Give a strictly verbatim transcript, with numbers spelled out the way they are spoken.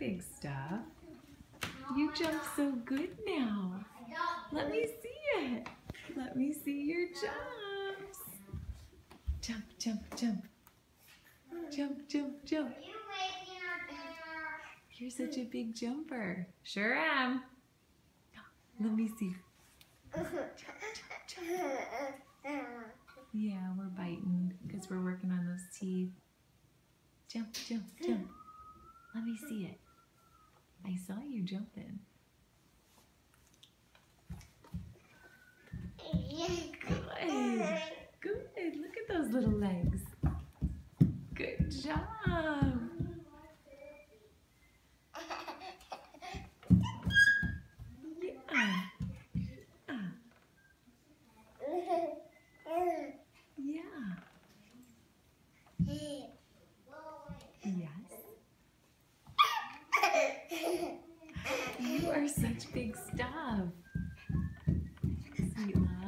Big Stuff. You jump so good now. Let me see it. Let me see your jumps. Jump, jump, jump. Jump, jump, jump. You're such a big jumper. Sure am. Let me see. Jump, jump, jump. Yeah, we're biting because we're working on those teeth. Jump, jump, jump. Let me see it. I saw you jumping. Good. Good. Look at those little legs. Good job. Yeah. Yeah. Yes. You are such big stuff. Sweet love.